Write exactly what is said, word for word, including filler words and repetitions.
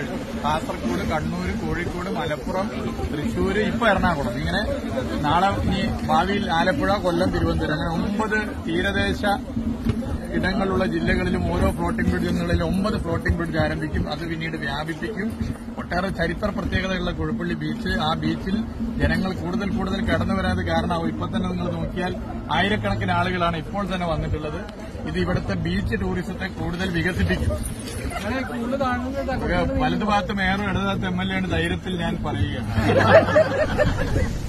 കാസർഗോഡ്, കണ്ണൂർ, കോഴിക്കോട്, മലപ്പുറം, തൃശൂർ, ഇപ്പൊ എറണാകുളം, ഇങ്ങനെ നാളെ ഇനി ഭാവിയിൽ ആലപ്പുഴ, കൊല്ലം, തിരുവനന്തപുരം, അങ്ങനെ ഒമ്പത് തീരദേശ ഇടങ്ങളുള്ള ജില്ലകളിലും ഓരോ ഫ്ലോട്ടിംഗ് ബ്രിഡ്ജ് എന്നുള്ളതിൽ ഒമ്പത് ഫ്ലോട്ടിംഗ് ബ്രിഡ്ജ് ആരംഭിക്കും. അത് പിന്നീട് വ്യാപിപ്പിക്കും. ഒട്ടേറെ ചരിത്ര പ്രത്യേകതയുള്ള കുഴുപ്പള്ളി ബീച്ച്, ആ ബീച്ചിൽ ജനങ്ങൾ കൂടുതൽ കൂടുതൽ കടന്നു വരാതെ കാരണമാവും. ഇപ്പൊ തന്നെ നിങ്ങൾ നോക്കിയാൽ ആയിരക്കണക്കിന് ആളുകളാണ് ഇപ്പോൾ തന്നെ വന്നിട്ടുള്ളത്. ഇത് ഇവിടുത്തെ ബീച്ച് ടൂറിസത്തെ കൂടുതൽ വികസിപ്പിക്കും. വലതുഭാഗത്ത് മേയറും ഇടതുഭാഗത്ത് എം എൽ എ ആണ് ധൈര്യത്തിൽ ഞാൻ പറയുകയാണ്.